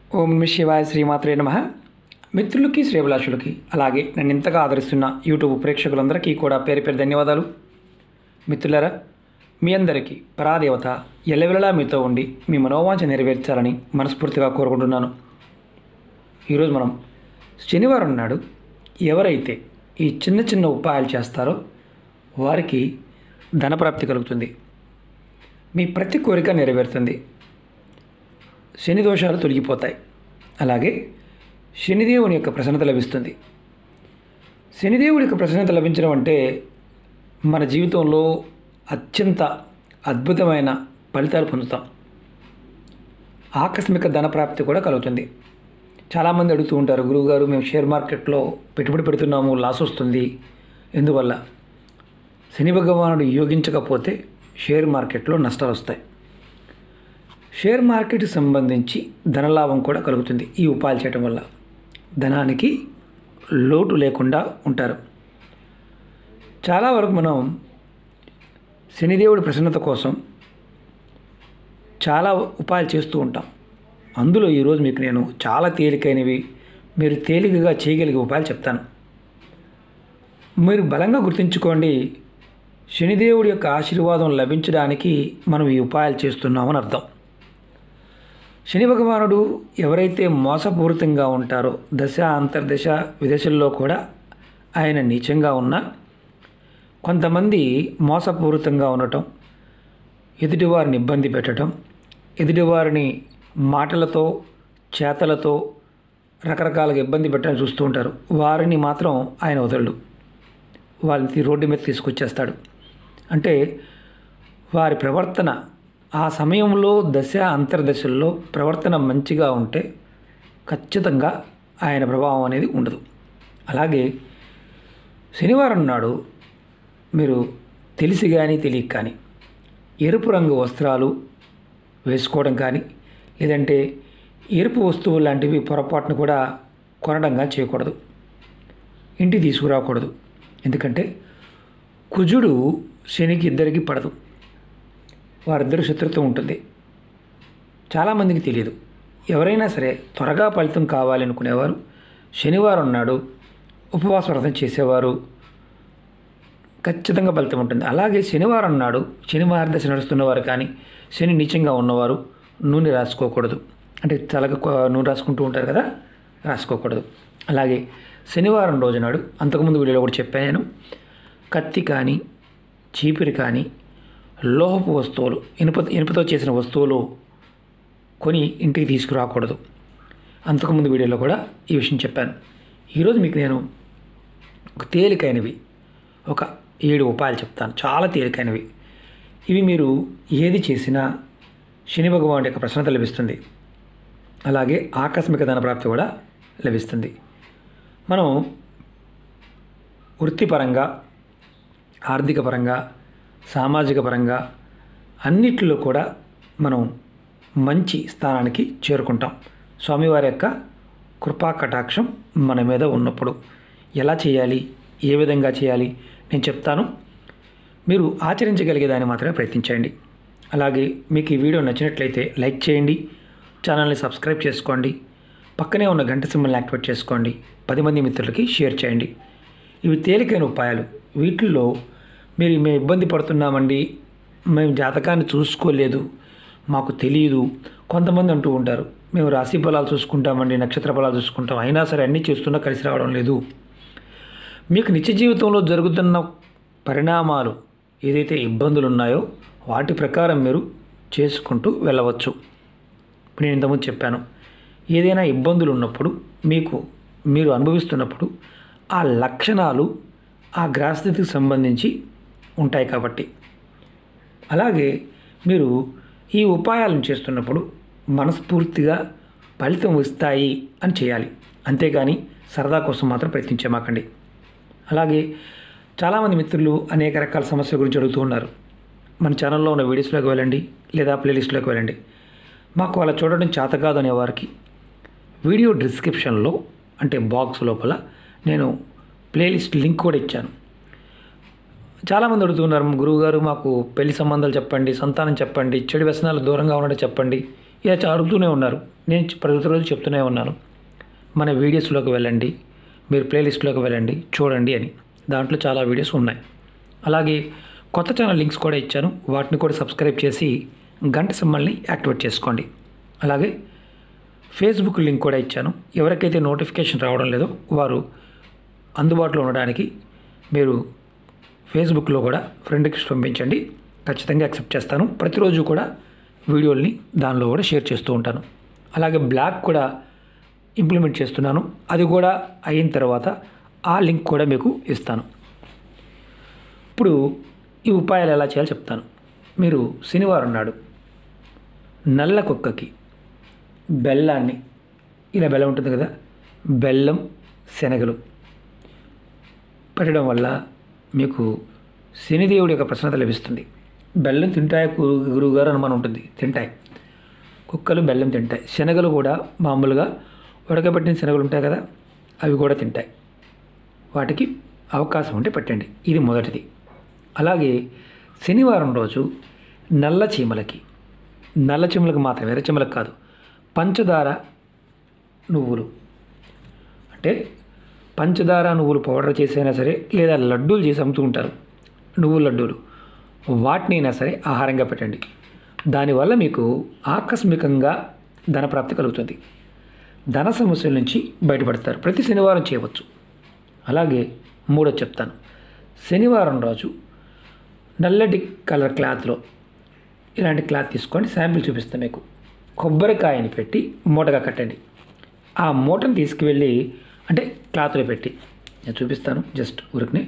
ఓం నమః శివాయ శ్రీమాత్రే నమః. మిత్రులకి శ్రేభిలాషులకి అలాగే నన్ను ఇంతగా ఆదరిస్తున్న యూట్యూబ్ ప్రేక్షకులందరికీ కూడా పేరు పేరు ధన్యవాదాలు. మిత్రులారా, మీ అందరికీ పరాదేవత ఎల్లవెల్లలా మీతో ఉండి మీ మనోవాంఛ నెరవేర్చాలని మనస్ఫూర్తిగా కోరుకుంటున్నాను. ఈరోజు మనం శనివారం నాడు ఎవరైతే ఈ చిన్న చిన్న ఉపాయాలు చేస్తారో వారికి ధనప్రాప్తి కలుగుతుంది. మీ ప్రతి కోరిక నెరవేరుతుంది. శని దోషాలు తొలగిపోతాయి. అలాగే శనిదేవుని యొక్క ప్రసన్నత లభిస్తుంది. శనిదేవుడి యొక్క ప్రసన్నత లభించడం అంటే మన జీవితంలో అత్యంత అద్భుతమైన ఫలితాలు పొందుతాం. ఆకస్మిక ధనప్రాప్తి కూడా కలుగుతుంది. చాలామంది అడుగుతూ ఉంటారు, గురువుగారు మేము షేర్ మార్కెట్లో పెట్టుబడి పెడుతున్నాము, లాస్ వస్తుంది. ఎందువల్ల? శని భగవానుడు యోగించకపోతే షేర్ మార్కెట్లో నష్టాలు వస్తాయి. షేర్ మార్కెట్కి సంబంధించి ధనలాభం కూడా కలుగుతుంది. ఈ ఉపాయాలు చేయడం వల్ల ధనానికి లోటు లేకుండా ఉంటారు. చాలా వరకు మనం శనిదేవుడి ప్రసన్నత కోసం చాలా ఉపాయాలు చేస్తూ ఉంటాం. అందులో ఈరోజు మీకు నేను చాలా తేలికైనవి, మీరు తేలికగా చేయగలిగే ఉపాయాలు చెప్తాను. మీరు బలంగా గుర్తుంచుకోండి, శనిదేవుడి యొక్క ఆశీర్వాదం లభించడానికి మనం ఈ ఉపాయాలు చేస్తున్నామని అర్థం. శని భగవానుడు ఎవరైతే మోసపూరితంగా ఉంటారో, దశ అంతర్దశ విదశల్లో కూడా ఆయన నీచంగా ఉన్నా కొంతమంది మోసపూరితంగా ఉండటం, ఎదుటివారిని ఇబ్బంది పెట్టడం, ఎదుటివారిని మాటలతో చేతలతో రకరకాలుగా ఇబ్బంది పెట్టాలని చూస్తూ ఉంటారు. వారిని మాత్రం ఆయన వదలడు. వాళ్ళని రోడ్డు మీద తీసుకొచ్చేస్తాడు. అంటే వారి ప్రవర్తన ఆ సమయంలో దశ అంతర్దశల్లో ప్రవర్తన మంచిగా ఉంటే ఖచ్చితంగా ఆయన ప్రభావం అనేది ఉండదు. అలాగే శనివారం నాడు మీరు తెలిసి కానీ తెలియక కానీ ఎరుపు రంగు వస్త్రాలు వేసుకోవడం కానీ, లేదంటే ఎరుపు వస్తువులు లాంటివి పొరపాటును కూడా కొనడంగా చేయకూడదు. ఇంటికి తీసుకురాకూడదు. ఎందుకంటే కుజుడు శనికి ఇద్దరికి పడదు. వారిద్దరు శత్రుత్వం ఉంటుంది. చాలామందికి తెలియదు. ఎవరైనా సరే త్వరగా ఫలితం కావాలనుకునేవారు శనివారం నాడు ఉపవాస వ్రతం చేసేవారు ఖచ్చితంగా ఫలితం ఉంటుంది. అలాగే శనివారం నాడు శని మహర్దశ నడుస్తున్నవారు కానీ, శని నీచంగా ఉన్నవారు నూనె రాసుకోకూడదు. అంటే తలకు నూనె రాసుకుంటూ ఉంటారు కదా, రాసుకోకూడదు. అలాగే శనివారం రోజు నాడు, అంతకుముందు వీడియోలో కూడా చెప్పాను నేను, కత్తి కానీ చీపిరి కానీ లోహపు వస్తువులు, ఇనుపతో చేసిన వస్తువులు కొని ఇంటికి తీసుకురాకూడదు. అంతకుముందు వీడియోలో కూడా ఈ విషయం చెప్పాను. ఈరోజు మీకు నేను ఒక తేలికైనవి ఒక 7 ఉపాయాలు చెప్తాను. చాలా తేలికైనవి. ఇవి మీరు ఏది చేసినా శని భగవానుడి యొక్క ప్రసన్నత లభిస్తుంది. అలాగే ఆకస్మిక ధనప్రాప్తి కూడా లభిస్తుంది. మనం వృత్తిపరంగా, ఆర్థిక పరంగా, సామాజిక పరంగా అన్నిటిలో కూడా మనం మంచి స్థానానికి చేరుకుంటాం. స్వామివారి యొక్క కృపా కటాక్షం మన మీద ఉన్నప్పుడు ఎలా చేయాలి, ఏ విధంగా చేయాలి నేను చెప్తాను. మీరు ఆచరించగలిగేదాన్ని మాత్రమే ప్రయత్నించండి. అలాగే మీకు ఈ వీడియో నచ్చినట్లయితే లైక్ చేయండి, ఛానల్ని సబ్స్క్రైబ్ చేసుకోండి, పక్కనే ఉన్న గంట సింబల్ని యాక్టివేట్ చేసుకోండి, 10 మంది మిత్రులకి షేర్ చేయండి. ఇవి తేలికైన ఉపాయాలు. వీటిల్లో మేము ఇబ్బంది పడుతున్నామండి, మేము జాతకాన్ని చూసుకోలేదు, మాకు తెలియదు, కొంతమంది అంటూ ఉంటారు, మేము రాశి ఫలాలు చూసుకుంటామండి, నక్షత్ర ఫలాలు చూసుకుంటాం, అయినా సరే అన్నీ చేస్తున్నా కలిసి రావడం లేదు. మీకు నిత్య జీవితంలో జరుగుతున్న పరిణామాలు ఏదైతే ఇబ్బందులు ఉన్నాయో వాటి ప్రకారం మీరు చేసుకుంటూ వెళ్ళవచ్చు. ఇప్పుడు నేను ఇంతకుముందు చెప్పాను, ఏదైనా ఇబ్బందులు ఉన్నప్పుడు మీరు అనుభవిస్తున్నప్పుడు ఆ లక్షణాలు ఆ గ్రహస్థితికి సంబంధించి ఉంటాయి కాబట్టి. అలాగే మీరు ఈ ఉపాయాలను చేస్తున్నప్పుడు మనస్ఫూర్తిగా ఫలితం వస్తాయి అని చేయాలి. అంతేగాని సరదా కోసం మాత్రం ప్రయత్నించమాకండి. అలాగే చాలామంది మిత్రులు అనేక రకాల సమస్యల గురించి అడుగుతూ ఉన్నారు. మన ఛానల్లో ఉన్న వీడియోస్లోకి వెళ్ళండి, లేదా ప్లేలిస్ట్లోకి వెళ్ళండి. మాకు అలా చూడడం చేత కాదు అనేవారికి వీడియో డిస్క్రిప్షన్లో, అంటే బాక్స్ లోపల నేను ప్లేలిస్ట్ లింక్ కూడా ఇచ్చాను. చాలామంది అడుగుతున్నారు, గురువుగారు మాకు పెళ్లి సంబంధాలు చెప్పండి, సంతానం చెప్పండి, చెడు వ్యసనాలు దూరంగా ఉండడం చెప్పండి, ఇలా అడుగుతూనే ఉన్నారు. నేను ప్రతిరోజు చెప్తూనే ఉన్నాను, మన వీడియోస్లోకి వెళ్ళండి, మీరు ప్లేలిస్ట్లోకి వెళ్ళండి, చూడండి అని. దాంట్లో చాలా వీడియోస్ ఉన్నాయి. అలాగే కొత్త ఛానల్ లింక్స్ కూడా ఇచ్చాను, వాటిని కూడా సబ్స్క్రైబ్ చేసి గంట సింబల్ని యాక్టివేట్ చేసుకోండి. అలాగే ఫేస్బుక్ లింక్ కూడా ఇచ్చాను. ఎవరికైతే నోటిఫికేషన్ రావడం లేదో వారు అందుబాటులో ఉండడానికి మీరు ఫేస్బుక్లో కూడా ఫ్రెండ్ రిక్వెస్ట్ పంపించండి, ఖచ్చితంగా యాక్సెప్ట్ చేస్తాను. ప్రతిరోజు కూడా వీడియోల్ని దానిలో కూడా షేర్ చేస్తూ ఉంటాను. అలాగే బ్లాగ్ కూడా ఇంప్లిమెంట్ చేస్తున్నాను, అది కూడా అయిన తర్వాత ఆ లింక్ కూడా మీకు ఇస్తాను. ఇప్పుడు ఈ ఉపాయాలు ఎలా చేయాలో చెప్తాను. మీరు శనివారం నాడు నల్ల కుక్కకి బెల్లాన్ని, ఇలా బెల్లం ఉంటుంది కదా, బెల్లం శనగలు పెట్టడం వల్ల మీకు శనిదేవుడి యొక్క ప్రసన్నత లభిస్తుంది. బెల్లం తింటాయి గురువుగారు అనుమానం ఉంటుంది, తింటాయి కుక్కలు, బెల్లం తింటాయి. శనగలు కూడా మామూలుగా ఉడకబెట్టిన శనగలు ఉంటాయి కదా, అవి కూడా తింటాయి. వాటికి అవకాశం ఉంటే పెట్టండి. ఇది మొదటిది. అలాగే శనివారం రోజు నల్ల చీమలకి మాత్రమే, ఎర్ర చీమలకు కాదు, పంచదార నువ్వులు, అంటే పంచదార నువ్వులు పౌడర్ చేసైనా సరే, లేదా లడ్డూలు చేసి అమ్ముతూ ఉంటారు, నువ్వుల లడ్డూలు, వాటినైనా సరే ఆహారంగా పెట్టండి. దానివల్ల మీకు ఆకస్మికంగా ధనప్రాప్తి కలుగుతుంది. ధన సమస్యల నుంచి బయటపడతారు. ప్రతి శనివారం చేయవచ్చు. అలాగే మూడోది చెప్తాను. శనివారం రోజు నల్లటి కలర్ క్లాత్లో, ఇలాంటి క్లాత్ తీసుకోండి, శాంపిల్ చూపిస్తాను మీకు. కొబ్బరికాయని పెట్టి మూటగా కట్టండి. ఆ మూటను తీసుకువెళ్ళి, అంటే క్లాత్లో పెట్టి, నేను చూపిస్తాను జస్ట్ ఊరికి.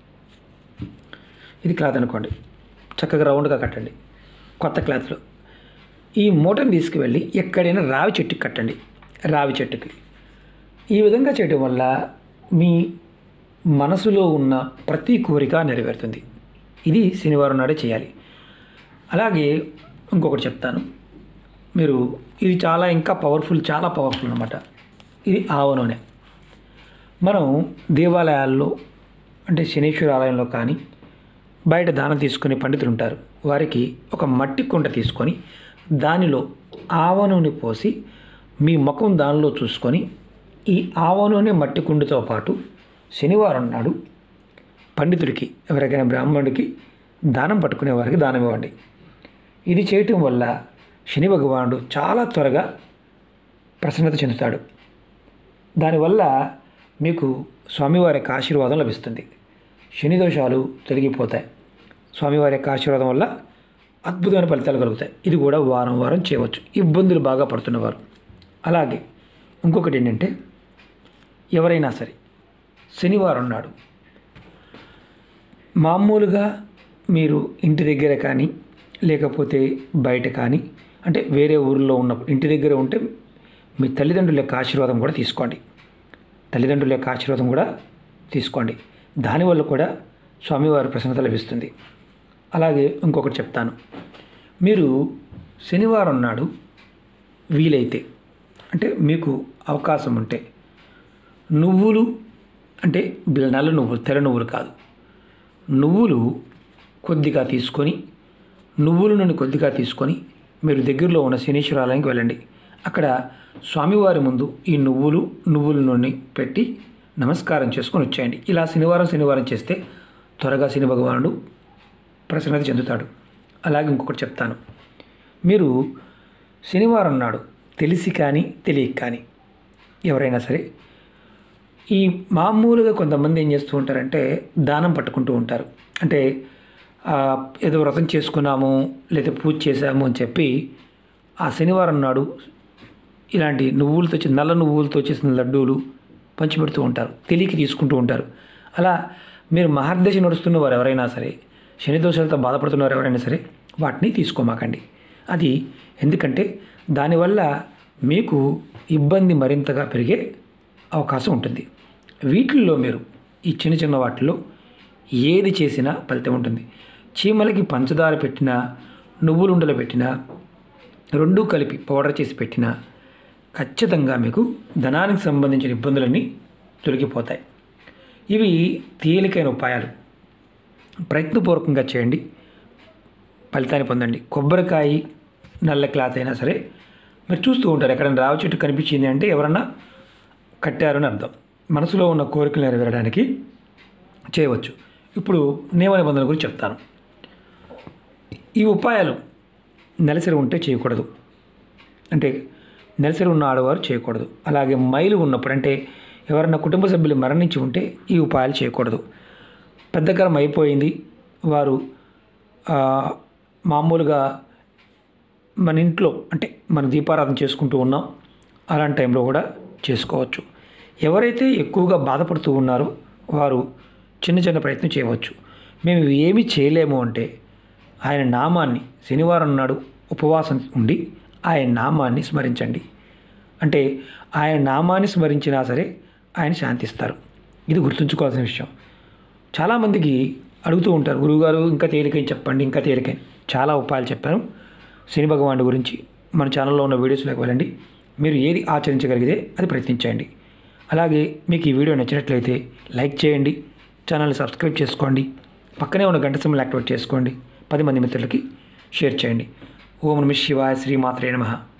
ఇది క్లాత్ అనుకోండి, చక్కగా రౌండ్గా కట్టండి కొత్త క్లాత్లో. ఈ మూటను తీసుకువెళ్ళి ఎక్కడైనా రావి చెట్టుకి కట్టండి, రావి చెట్టుకి. ఈ విధంగా చేయడం వల్ల మీ మనసులో ఉన్న ప్రతి కోరిక నెరవేరుతుంది. ఇది శనివారం నాడే చేయాలి. అలాగే ఇంకొకటి చెప్తాను, మీరు ఇది చాలా ఇంకా పవర్ఫుల్, చాలా పవర్ఫుల్ అనమాట. ఇది ఆవ నూనె. మనం దేవాలయాల్లో, అంటే శనీశ్వర ఆలయంలో కానీ బయట దానం తీసుకునే పండితులు ఉంటారు, వారికి ఒక మట్టి కుండ తీసుకొని దానిలో ఆవ నూనె పోసి మీ ముఖం దానిలో చూసుకొని, ఈ ఆవ నూనె మట్టి కుండతో పాటు శనివారం నాడు పండితుడికి, ఎవరికైనా బ్రాహ్మణుడికి దానం పట్టుకునే వారికి దానం ఇవ్వండి. ఇది చేయటం వల్ల శని భగవానుడు చాలా త్వరగా ప్రసన్నత చెందుతాడు. దానివల్ల మీకు స్వామివారి యొక్క ఆశీర్వాదం లభిస్తుంది. శని దోషాలు తొలగిపోతాయి. స్వామివారి యొక్క ఆశీర్వాదం వల్ల అద్భుతమైన ఫలితాలు కలుగుతాయి. ఇది కూడా వారం వారం చేయవచ్చు, ఇబ్బందులు బాగా పడుతున్నవారు. అలాగే ఇంకొకటి ఏంటంటే, ఎవరైనా సరే శనివారం నాడు మామూలుగా మీరు ఇంటి దగ్గర కానీ, లేకపోతే బయట కానీ, అంటే వేరే ఊరిలో ఉన్నప్పుడు, ఇంటి దగ్గర ఉంటే మీ తల్లిదండ్రుల యొక్క ఆశీర్వాదం కూడా తీసుకోండి. తల్లిదండ్రుల యొక్క ఆశీర్వాదం కూడా తీసుకోండి. దానివల్ల కూడా స్వామివారి ప్రసన్నత లభిస్తుంది. అలాగే ఇంకొకటి చెప్తాను. మీరు శనివారం నాడు వీలైతే, అంటే మీకు అవకాశం ఉంటే, నువ్వులు, అంటే నల్ల నువ్వులు, తెల్ల నువ్వులు కాదు, నువ్వులు కొద్దిగా తీసుకొని, నువ్వుల నూనె కొద్దిగా తీసుకొని మీరు దగ్గరలో ఉన్న శనీశ్వర ఆలయానికి వెళ్ళండి. అక్కడ స్వామివారి ముందు ఈ నువ్వుల నూనె పెట్టి నమస్కారం చేసుకొని వచ్చేయండి. ఇలా శనివారం చేస్తే త్వరగా శని భగవానుడు ప్రసన్నత చెందుతాడు. అలాగే ఇంకొకటి చెప్తాను. మీరు శనివారం నాడు తెలిసి కానీ తెలియక కానీ ఎవరైనా సరే, ఈ మామూలుగా కొంతమంది ఏం చేస్తూ ఉంటారంటే దానం పట్టుకుంటూ ఉంటారు. అంటే ఏదో వ్రతం చేసుకున్నాము లేదా పూజ చేశాము అని చెప్పి ఆ శనివారం నాడు ఇలాంటి నువ్వులతో, నల్ల నువ్వులతో చేసిన లడ్డూలు పంచిపెడుతూ ఉంటారు, తెలియకి తీసుకుంటూ ఉంటారు. అలా మీరు మహర్దశ నడుస్తున్న వారు ఎవరైనా సరే, శని దోషాలతో బాధపడుతున్నవారు ఎవరైనా సరే వాటిని తీసుకోమాకండి. అది ఎందుకంటే దానివల్ల మీకు ఇబ్బంది మరింతగా పెరిగే అవకాశం ఉంటుంది. వీటిల్లో మీరు ఈ చిన్న చిన్న వాటిల్లో ఏది చేసినా ఫలితం ఉంటుంది. చీమలకి పంచదార పెట్టినా, నువ్వులుండలు పెట్టినా, రెండూ కలిపి పౌడర్ చేసి పెట్టినా ఖచ్చితంగా మీకు ధనానికి సంబంధించిన ఇబ్బందులన్నీ తొలగిపోతాయి. ఇవి తేలికైన ఉపాయాలు. ప్రయత్నపూర్వకంగా చేయండి, ఫలితాన్ని పొందండి. కొబ్బరికాయ, నల్ల క్లాత్ అయినా సరే మీరు చూస్తూ ఉంటారు, ఎక్కడైనా రావి చెట్టు కనిపించింది అంటే ఎవరన్నా కట్టారని అర్థం. మనసులో ఉన్న కోరికలు నెరవేరడానికి చేయవచ్చు. ఇప్పుడు నియమ నిబంధనల గురించి చెప్తాను. ఈ ఉపాయాలు నెలసరి ఉంటే చేయకూడదు, అంటే నెలసరి ఉన్న ఆడవారు చేయకూడదు. అలాగే మైలు ఉన్నప్పుడు, అంటే ఎవరైనా కుటుంబ సభ్యులు మరణించి ఉంటే ఈ ఉపాయాలు చేయకూడదు. పెద్దకాలం అయిపోయింది, వారు మామూలుగా మన ఇంట్లో అంటే మన దీపారాధన చేసుకుంటూ ఉన్నాం, అలాంటి టైంలో కూడా చేసుకోవచ్చు. ఎవరైతే ఎక్కువగా బాధపడుతూ ఉన్నారో వారు చిన్న చిన్న ప్రయత్నం చేయవచ్చు. మేము ఏమీ చేయలేము అంటే ఆయన నామాన్ని శనివారం నాడు ఉపవాసం ఉండి ఆయన నామాన్ని స్మరించండి. అంటే ఆయన నామాన్ని స్మరించినా సరే ఆయన శాంతిస్తారు. ఇది గుర్తుంచుకోవాల్సిన విషయం. చాలామందికి అడుగుతూ ఉంటారు, గురువుగారు ఇంకా తేలికని చెప్పండి, ఇంకా తేలికని. చాలా ఉపాయాలు చెప్పాను శని భగవానుడి గురించి. మన ఛానల్లో ఉన్న వీడియోస్లోకి వెళ్ళండి, మీరు ఏది ఆచరించగలిగితే అది ప్రయత్నించండి. అలాగే మీకు ఈ వీడియో నచ్చినట్లయితే లైక్ చేయండి, ఛానల్ని సబ్స్క్రైబ్ చేసుకోండి, పక్కనే ఉన్న గంట సింబల్ యాక్టివేట్ చేసుకోండి, 10 మంది మిత్రులకి షేర్ చేయండి. ఓం నమః శివాయ, శ్రీమాత్రే నమః.